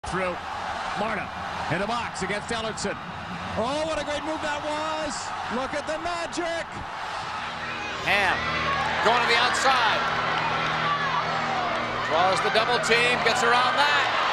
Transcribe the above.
Through Marta in the box against Ellerson. Oh, what a great move that was. Look at the magic. Hamm going to the outside. Draws the double team, gets around that.